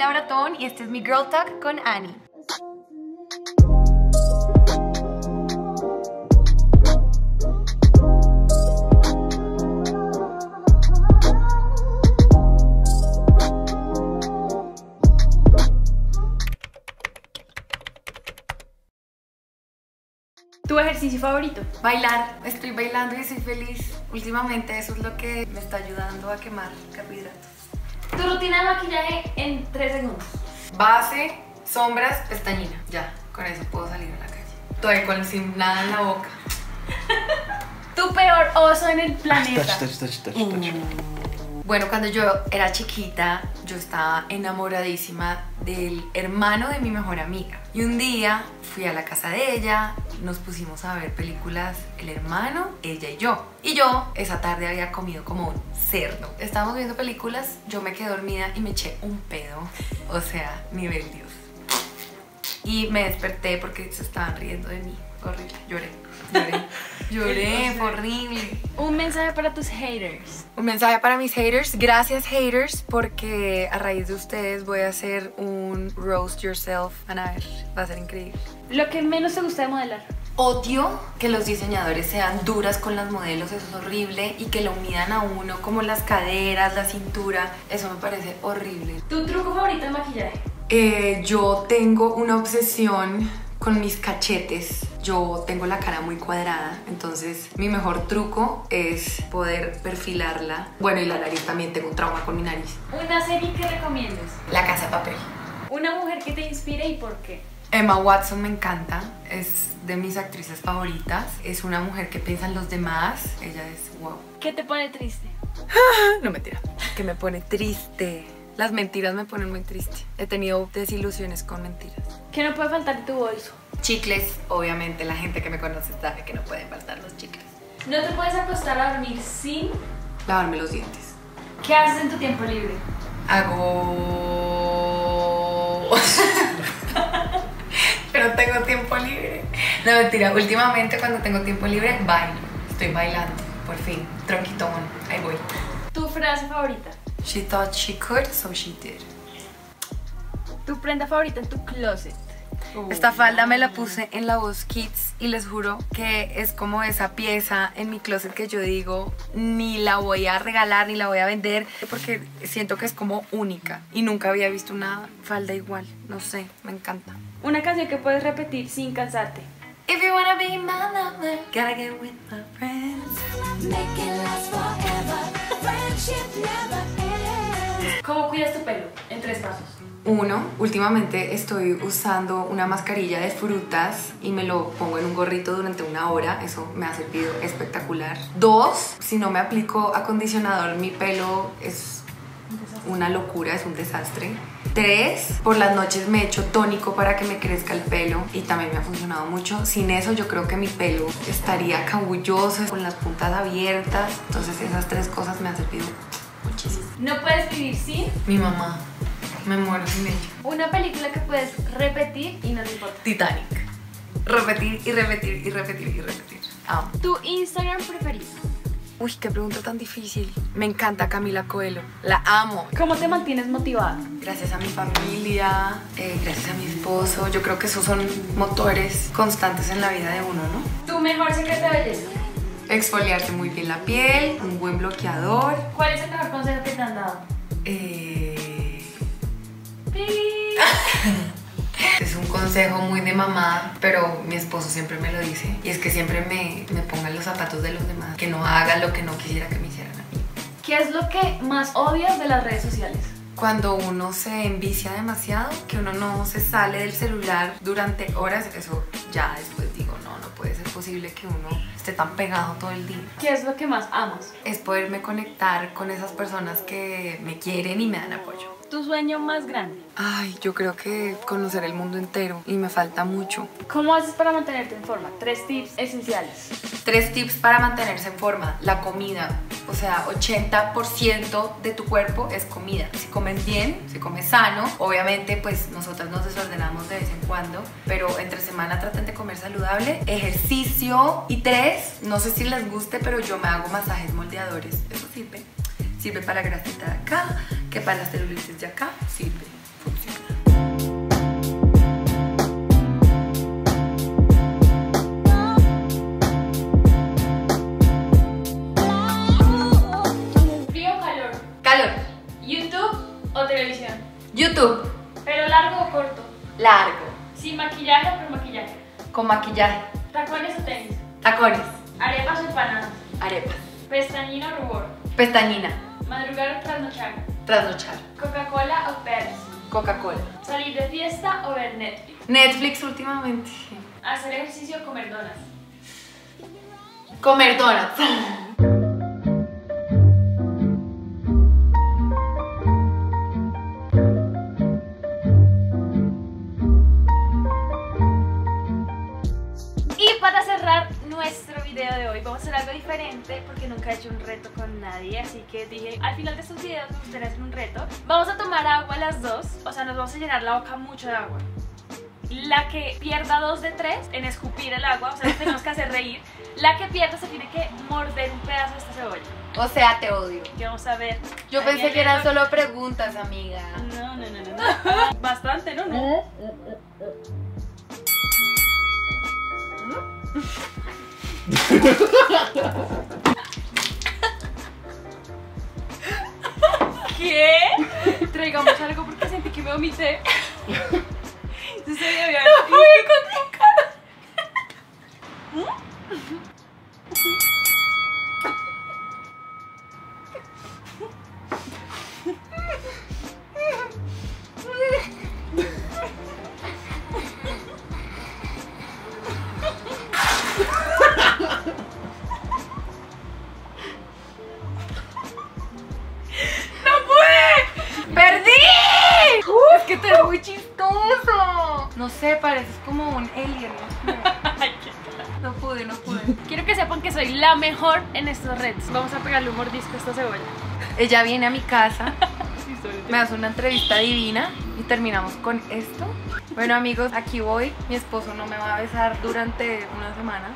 Laura Ton y este es mi Girl Talk con Annie. ¿Tu ejercicio favorito? Bailar, estoy bailando y soy feliz. Últimamente eso es lo que me está ayudando a quemar carbohidratos. Tu rutina de maquillaje en 3 segundos. Base, sombras, pestañina. Ya, con eso puedo salir a la calle. Estoy sin nada en la boca. Tu peor oso en el planeta. Bueno, cuando yo era chiquita, yo estaba enamoradísima del hermano de mi mejor amiga. Y un día fui a la casa de ella, nos pusimos a ver películas, el hermano, ella y yo. Y yo esa tarde había comido como un cerdo. Estábamos viendo películas, yo me quedé dormida y me eché un pedo. O sea, nivel Dios. Y me desperté porque se estaban riendo de mí. Horrible, lloré, fue horrible. Un mensaje para tus haters. Un mensaje para mis haters. Gracias, haters, porque a raíz de ustedes voy a hacer un roast yourself. Van a ver, va a ser increíble. Lo que menos te gusta de modelar. Odio que los diseñadores sean duras con las modelos, eso es horrible, y que lo midan a uno como las caderas, la cintura, eso me parece horrible. ¿Tu truco favorito de maquillaje? Yo tengo una obsesión con mis cachetes. Yo tengo la cara muy cuadrada, entonces mi mejor truco es poder perfilarla. Bueno, y la nariz también, tengo un trauma con mi nariz. Una serie que recomiendes. La Casa de Papel. Una mujer que te inspire y por qué. Emma Watson me encanta, es de mis actrices favoritas. Es una mujer que piensa en los demás, ella es wow. ¿Qué te pone triste? No, mentira, que me pone triste. Las mentiras me ponen muy triste. He tenido desilusiones con mentiras. ¿Qué no puede faltar en tu bolso? Chicles, obviamente la gente que me conoce sabe que no pueden faltar los chicles. No te puedes acostar a dormir sin... Lavarme los dientes. ¿Qué haces en tu tiempo libre? Hago... Pero tengo tiempo libre. No, mentira, últimamente cuando tengo tiempo libre bailo. Estoy bailando, por fin. Tronquitón, ahí voy. ¿Tu frase favorita? She thought she could, so she did. ¿Tu prenda favorita en tu closet? Esta falda me la puse en la Voz Kids y les juro que es como esa pieza en mi closet que yo digo ni la voy a regalar ni la voy a vender porque siento que es como única y nunca había visto una falda igual, no sé, me encanta. Una canción que puedes repetir sin cansarte. If you wanna be my lover, gotta get with my friends. Make it last forever. Friendship never ends. ¿Cómo cuidas tu pelo? En 3 pasos. 1, últimamente estoy usando una mascarilla de frutas y me lo pongo en un gorrito durante 1 hora, eso me ha servido espectacular. 2, si no me aplico acondicionador mi pelo es una locura, es un desastre. 3, por las noches me echo tónico para que me crezca el pelo y también me ha funcionado mucho. Sin eso yo creo que mi pelo estaría cabulloso, con las puntas abiertas, entonces esas 3 cosas me han servido muchísimo. No puedes vivir sin... Mi mamá, me muero sin ella. Una película que puedes repetir y no te importa. Titanic. Repetir y repetir y repetir y repetir. Amo. ¿Tu Instagram preferido? Uy, qué pregunta tan difícil. Me encanta Camila Coelho. La amo. ¿Cómo te mantienes motivada? Gracias a mi familia, gracias a mi esposo. Yo creo que esos son motores constantes en la vida de uno, ¿no? ¿Tu mejor secreto de belleza? Exfoliarse muy bien la piel, un buen bloqueador. ¿Cuál es el mejor consejo que te han dado? Es un consejo muy de mamá, pero mi esposo siempre me lo dice. Y es que siempre me ponga en los zapatos de los demás. Que no haga lo que no quisiera que me hicieran a mí. ¿Qué es lo que más odias de las redes sociales? Cuando uno se envicia demasiado, que uno no se sale del celular durante horas, eso ya después digo, no puede ser posible que uno esté tan pegado todo el día. ¿Qué es lo que más amas? Es poderme conectar con esas personas que me quieren y me dan apoyo. ¿Tu sueño más grande? Ay, yo creo que conocer el mundo entero y me falta mucho. ¿Cómo haces para mantenerte en forma? 3 tips esenciales. 3 tips para mantenerse en forma. La comida, o sea, 80% de tu cuerpo es comida. Si comes bien, si comes sano, obviamente pues nosotras nos desordenamos de vez en cuando, pero entre semana traten de comer saludable, ejercicio. Y 3, no sé si les guste, pero yo me hago masajes moldeadores. Eso sirve. Sirve para la grasita de acá, que para las celulitis de acá, sirve. o televisión? YouTube. ¿Pelo largo o corto? Largo. ¿Sin maquillaje o con maquillaje? Con maquillaje. ¿Tacones o tenis? Tacones. ¿Arepas o empanadas? Arepas. ¿Pestañina o rubor? Pestañina. ¿Madrugar o trasnochar? Trasnochar. ¿Coca-Cola o Pepsi? Coca-Cola. ¿Salir de fiesta o ver Netflix? Netflix últimamente. ¿Hacer ejercicio o comer donas? Comer donuts. Y para cerrar nuestro video de hoy vamos a hacer algo diferente porque nunca he hecho un reto con nadie, así que dije al final de estos videos me gustaría hacer un reto. Vamos a tomar agua las dos, o sea nos vamos a llenar la boca mucho de agua. La que pierda 2 de 3 en escupir el agua, o sea nos tenemos que hacer reír. La que pierda se tiene que morder un pedazo de esta cebolla. O sea, te odio. Que vamos a ver. Yo pensé que eran solo preguntas, amiga. No. Bastante, ¿no? ¿Qué? Traigamos algo porque sentí que me vomité. Se veía bien. Con tu cara. ¡Perdí! Es que te ves muy chistoso. No sé, pareces como un alien. No pude. Quiero que sepan que soy la mejor en estos retos. Vamos a pegarle un mordisco a esta cebolla. Ella viene a mi casa, me hace una entrevista divina y terminamos con esto. Bueno, amigos, aquí voy. Mi esposo no me va a besar durante una semana.